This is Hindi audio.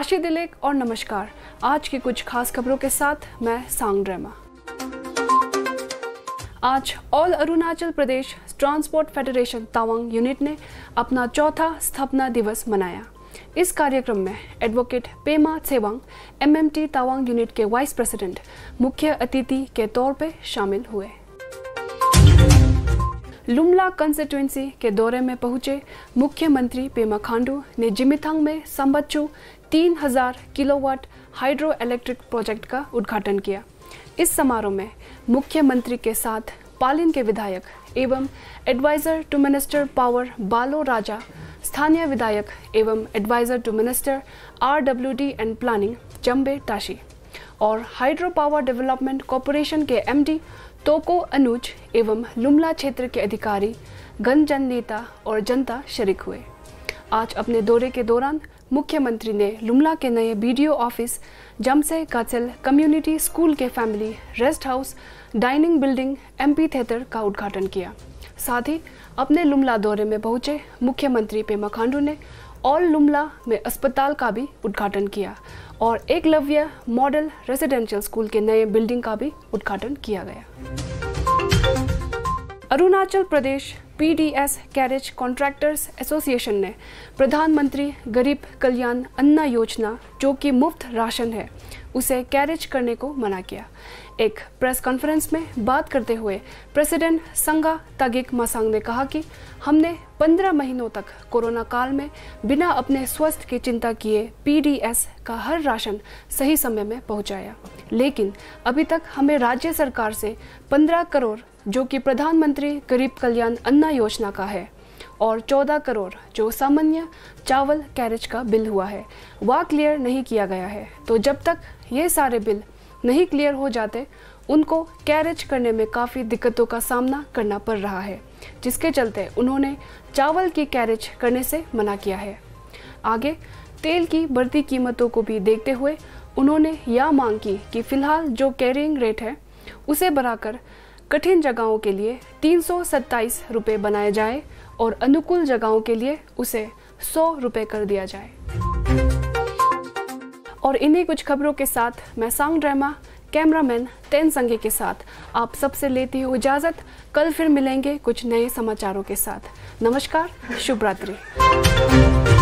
राशि दिलेक और नमस्कार। आज की कुछ खास खबरों के साथ मैं सांग ड्रामा। आज all Arunachal Pradesh transport federation Tawang unit ने अपना चौथा स्थापना दिवस मनाया। इस कार्यक्रम में advocate Pema Tsewang MMT Tawang unit के वाइस प्रेसिडेंट मुख्य अतिथि के तौर पे शामिल हुए। लुमला कंस्टिट्यूएंसी के दौरे में पहुंचे मुख्यमंत्री पेमा खांडू ने जिमिथांग में Sambachu 3000 kilowatt hydro electric project का उद्घाटन किया। इस समारोह में मुख्यमंत्री के साथ पालिन के विधायक एवं एडवाइजर टू मिनिस्टर पावर बालो राजा, स्थानीय विधायक एवं adviser to minister RWD and planning Jambey Tashi और हाइड्रो पावर डेवलपमेंट कॉरपोरेशन के MD तोको अनुज एवं लुमला क्षेत्र के अधिकारी, गणजन नेता और जनता शरीक हुए। आज अपने दौरे के दौरान मुख्यमंत्री ने लुमला के नए BDO office, Jamse Kachal community school के family rest house, dining building, MP theatre का उद्घाटन किया। साथ ही अपने लुमला दौरे में पहुंचे मुख्यमंत्री पेमा खांडू ने ऑल लुमला में अस्पताल का भी उद्घाटन किया और एकलव्य मॉडल रेजिडेंशियल स्कूल के नए बिल्डिंग का भी उद्घाटन किया गया। Arunachal Pradesh PDS carriage contractors association ने प्रधानमंत्री गरीब कल्याण अन्न योजना, जो कि मुफ्त राशन है, उसे कैरेज करने को मना किया। एक प्रेस कॉन्फ्रेंस में बात करते हुए प्रेसिडेंट संगा तागिक मासांग ने कहा कि हमने 15 महीनों तक कोरोना काल में बिना अपने स्वास्थ्य की चिंता किए PDS का हर राशन सही समय में पहुंचाया, लेकिन अभी तक हमें राज्य सरकार से 15 करोड़, जो कि प्रधानमंत्री गरीब कल्याण अन्न योजना का है, और 14 करोड़ जो सामान्य चावल कैरेज का बिल हुआ है, वह क्लियर नहीं किया गया है। तो जब तक ये सारे बिल नहीं क्लियर हो जाते, उनको कैरेज करने में काफ़ी दिक्कतों का सामना करना पड़ रहा है, जिसके चलते उन्होंने चावल की कैरेज करने से मना किया है। आगे तेल की बढ़ती कीमतों को भी देखते हुए उन्होंने यह मांग की कि फिलहाल जो कैरिंग रेट है उसे बढ़ाकर कठिन जगहों के लिए 327 रुपये बनाए जाए और अनुकूल जगहों के लिए उसे 100 रुपये कर दिया जाए। और इन्हीं कुछ खबरों के साथ मैं सांग ड्रामा कैमरामैन तेन संगे के साथ आप सबसे लेती हूँ इजाज़त। कल फिर मिलेंगे कुछ नए समाचारों के साथ। नमस्कार, शुभ रात्रि।